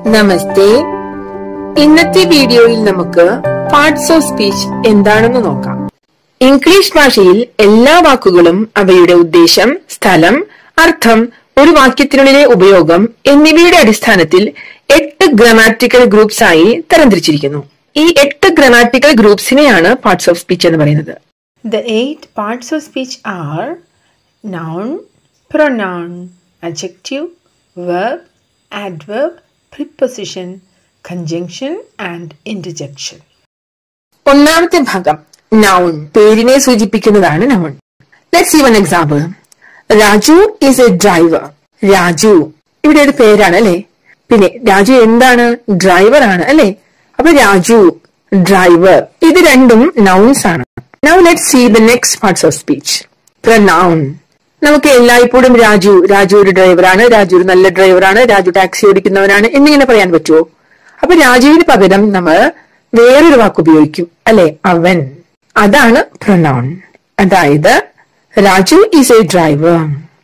നമസ്തേ. ഇന്നത്തെ വീഡിയോയിൽ നമുക്ക് പാർട്സ് ഓഫ് സ്പീച്ച് എന്താണെന്ന് നോക്കാം. ഇംഗ്ലീഷ് ഭാഷയിൽ എല്ലാ വാക്കുകളും അവയുടെ ഉദ്ദേശം, സ്ഥലം, അർത്ഥം, ഒരു വാക്യത്തിനുള്ളിലെ ഉപയോഗം എന്നിവയുടെ അടിസ്ഥാനത്തിൽ 8 ഗ്രാമാറ്റിക്കൽ ഗ്രൂപ്പ്സ് ആയി തരംതിരിച്ചിരിക്കുന്നു. ഈ 8 ഗ്രാമാറ്റിക്കൽ ഗ്രൂപ്പ്സിനെയാണ് പാർട്സ് ഓഫ് സ്പീച്ച് എന്ന് പറയുന്നത്. The 8 parts of speech are noun, pronoun, adjective, verb, adverb, preposition, conjunction and interjection. ഒന്നാമത്തെ ഭാഗം noun, പേരിനെ സൂചിപ്പിക്കുന്നതാണ് noun. Let's see one example. Raju is a driver. Raju ഇവിടെ ഒരു പേരാണ് അല്ലെ. പിന്നെ രാജു എന്താണ്? ഡ്രൈവർ ആണ് അല്ലെ. അപ്പൊ രാജു, ഡ്രൈവർ, ഇത് രണ്ടും nouns ആണ്. Now let's see the next parts of speech. Pronoun. നമുക്ക് എല്ലായ്പ്പോഴും രാജു ഒരു ഡ്രൈവറാണ്, രാജു ഒരു നല്ല ഡ്രൈവറാണ്, രാജു ടാക്സി ഓടിക്കുന്നവനാണ് എന്നിങ്ങനെ പറയാൻ പറ്റുമോ? അപ്പൊ രാജുവിന് പകരം നമ്മൾ വേറൊരു വാക്ക് ഉപയോഗിക്കും അല്ലെ, അവൻ. അതാണ് പ്രൊനൗൺ. അതായത് Raju is a driver,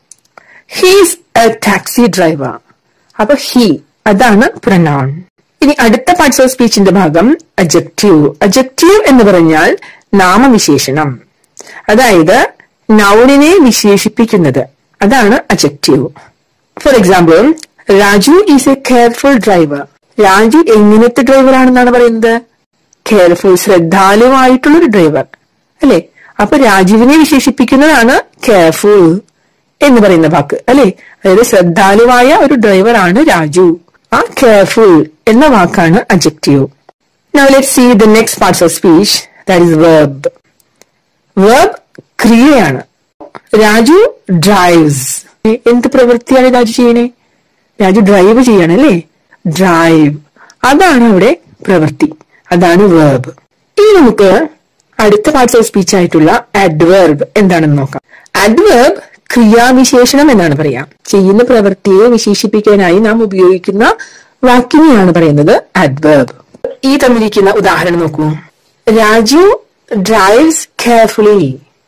he's a taxi driver. അപ്പൊ ഹി, അതാണ് പ്രൊനൗൺ. ഇനി അടുത്ത പാർട്സ് ഓഫ് സ്പീച്ചിന്റെ ഭാഗം അഡ്ജക്റ്റീവ്. അഡ്ജക്റ്റീവ് എന്ന് പറഞ്ഞാൽ നാമവിശേഷണം, അതായത് നൗണിനെ വിശേഷിപ്പിക്കുന്നത്, അതാണ് adjective. For example, Raju is a careful driver. Raju എങ്ങനത്തെ ഡ്രൈവർ ആണെന്നാണ് പറയുന്നത്? കെയർഫുൾ, ശ്രദ്ധാലുവായിട്ടുള്ളൊരു ഡ്രൈവർ അല്ലെ. അപ്പൊ രാജുവിനെ വിശേഷിപ്പിക്കുന്നതാണ് കെയർഫുൾ എന്ന് പറയുന്ന വാക്ക് അല്ലെ. അതായത് ശ്രദ്ധാലുവായ ഒരു ഡ്രൈവർ ആണ് രാജു. ആ കെയർഫുൾ എന്ന വാക്കാണ് adjective. Now let's see the next parts of speech, that is verb. Verb ക്രിയയാണ്. രാജു ഡ്രൈവ്സ്. എന്ത് പ്രവൃത്തിയാണ് രാജു ചെയ്യണേ? രാജു ഡ്രൈവ് ചെയ്യണം അല്ലേ. ഡ്രൈവ്, അതാണ് അവിടെ പ്രവൃത്തി, അതാണ് verb. ഇനി നമുക്ക് അടുത്ത പാർട്സ് ഓഫ് സ്പീച്ച് ആയിട്ടുള്ള adverb എന്താണെന്ന് നോക്കാം. adverb ക്രിയാവിശേഷണം എന്നാണ് പറയാം. ചെയ്യുന്ന പ്രവൃത്തിയെ വിശേഷിപ്പിക്കാനായി നാം ഉപയോഗിക്കുന്ന വാക്കിനെയാണ് പറയുന്നത് adverb. ഈ തന്നിരിക്കുന്ന ഉദാഹരണം നോക്കൂ. Raju drives carefully.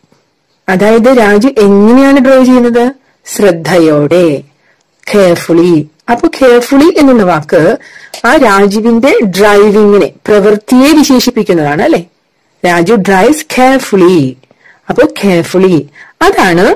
അതായത് രാജു എങ്ങനെയാണ് ഡ്രൈവ് ചെയ്യുന്നത്? ശ്രദ്ധയോടെ, കെയർഫുള്ളി. അപ്പൊ കെയർഫുള്ളി എന്നുള്ള വാക്ക് ആ രാജുവിന്റെ ഡ്രൈവിങ്ങിനെ, പ്രവൃത്തിയെ വിശേഷിപ്പിക്കുന്നതാണ് അല്ലെ. Raju drives carefully. അപ്പൊ കെയർഫുള്ളി, അതാണ്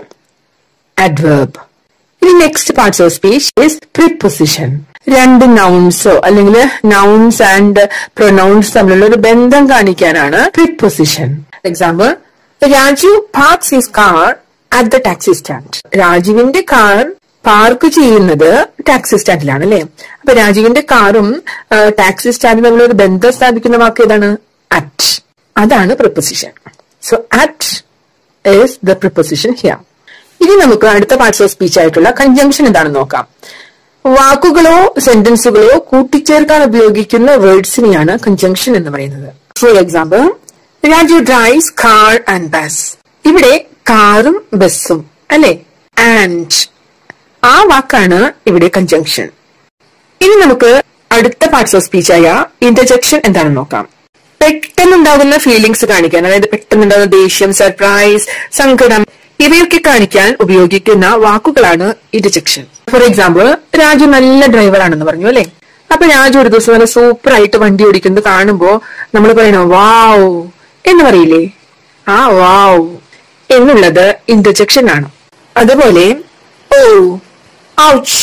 adverb. ഇനി next parts of speech is preposition. രണ്ട് നൗൺസോ അല്ലെങ്കിൽ നൗൺസ് ആൻഡ് പ്രൊനൗൺസ് തമ്മിലുള്ള ഒരു ബന്ധം കാണിക്കാനാണ് preposition. Example, Raju parks his car at the taxi stand. രാജുവിന്റെ കാർ പാർക്ക് ചെയ്യുന്നത് ടാക്സി സ്റ്റാൻഡിലാണ് അല്ലെ. അപ്പൊ രാജുവിന്റെ കാറും ടാക്സി സ്റ്റാൻഡും തമ്മിലുള്ള ഒരു ബന്ധം സ്ഥാപിക്കുന്ന വാക്ക് ഏതാണ്? അറ്റ്. അതാണ് preposition. So at is the preposition here. ഇനി നമുക്ക് അടുത്ത പാർട്സ് ഓഫ് സ്പീച്ച് ആയിട്ടുള്ള കൺജങ്ഷൻ എന്താണെന്ന് നോക്കാം. വാക്കുകളോ സെന്റൻസുകളോ കൂട്ടിച്ചേർക്കാൻ ഉപയോഗിക്കുന്ന വേർഡ്സിനെയാണ് കൺജങ്ഷൻ എന്ന് പറയുന്നത്. For example, Raju drives car and bus. ഇവിടെ കാറും ബസ്സും അല്ലെ, ആൻഡ് ആ വാക്കാണ് ഇവിടെ കൺജങ്ഷൻ. ഇനി നമുക്ക് അടുത്ത പാർട്സ് ഓഫ് സ്പീച്ച് ആയ ഇന്റർജെക്ഷൻ എന്താണെന്ന് നോക്കാം. പെട്ടെന്നുണ്ടാകുന്ന ഫീലിംഗ്സ് കാണിക്കാൻ, അതായത് പെട്ടെന്നുണ്ടാകുന്ന ദേഷ്യം, സർപ്രൈസ്, സങ്കടം, ഇവയൊക്കെ കാണിക്കാൻ ഉപയോഗിക്കുന്ന വാക്കുകളാണ് ഇന്റർജെക്ഷൻ. ഫോർ എക്സാമ്പിൾ, രാജു നല്ല ഡ്രൈവർ ആണെന്ന് പറഞ്ഞു അല്ലെ. അപ്പൊ രാജു ഒരു ദിവസം നല്ല സൂപ്പർ ആയിട്ട് വണ്ടി ഓടിക്കുന്നത് കാണുമ്പോ നമ്മൾ പറയണോ വാവ് എന്ന് പറയില്ലേ? ആ വാവ് എന്നുള്ളത് ഇന്റർജെക്ഷൻ ആണ്. അതുപോലെ oh, ouch,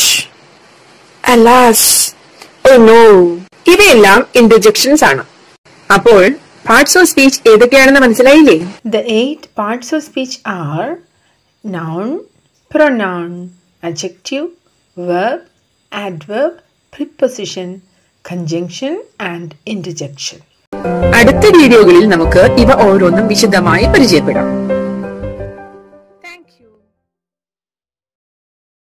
alas, oh no, ഇവയെല്ലാം ഇന്റർജെക്ഷൻസ് ആണ്. അപ്പോൾ പാർട്സ് ഓഫ് സ്പീച്ച് ഏതൊക്കെയാണെന്ന് മനസ്സിലായില്ലേ? The 8 parts of speech are noun, pronoun, adjective, verb, adverb, preposition, conjunction and interjection. അടുത്ത വീഡിയോകളിൽ നമുക്ക് ഇവ ഓരോന്നും വിശദമായി പരിചയപ്പെടാം.